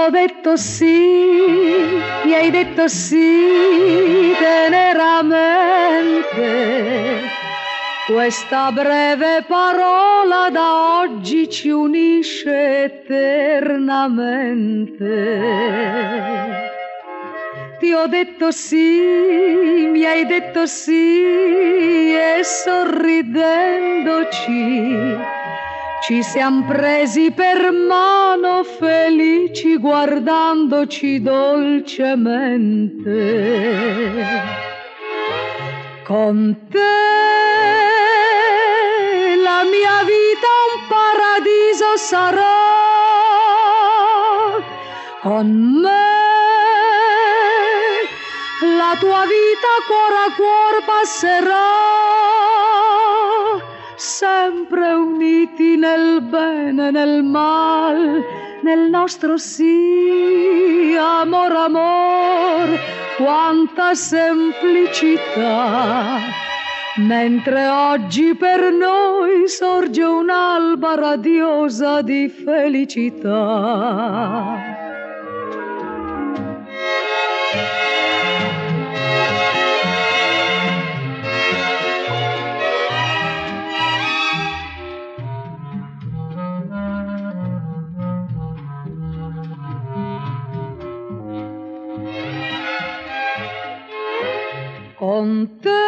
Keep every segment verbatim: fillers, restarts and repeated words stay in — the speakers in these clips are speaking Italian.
ho detto sì, mi hai detto sì teneramente. Questa breve parola da oggi ci unisce eternamente. Ti ho detto sì, mi hai detto sì e sorridendoci ci siam presi per mano felici guardandoci dolcemente. Con te la mia vita un paradiso sarà, con me la tua vita cuor a cuor passerà, sempre uniti nel bene e nel mal, nel nostro sì, amor, amor, quanta semplicità. Mentre oggi per noi sorge un'alba radiosa di felicità. Con te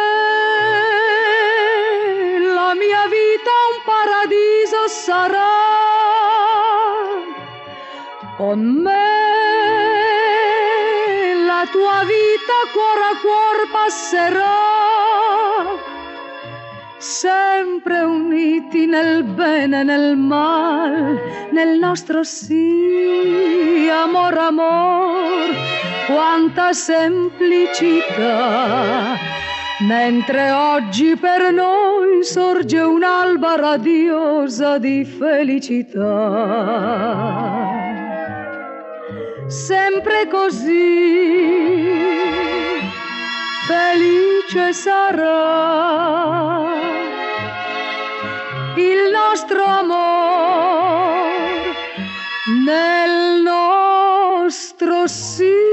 la mia vita un paradiso sarà, con me la tua vita cuor a cuor passerà, sempre uniti nel bene e nel mal, nel nostro sì, amor, amor, quanta semplicità. Mentre oggi per noi sorge un'alba radiosa di felicità. Sempre così felice sarà il nostro amor nel nostro sì.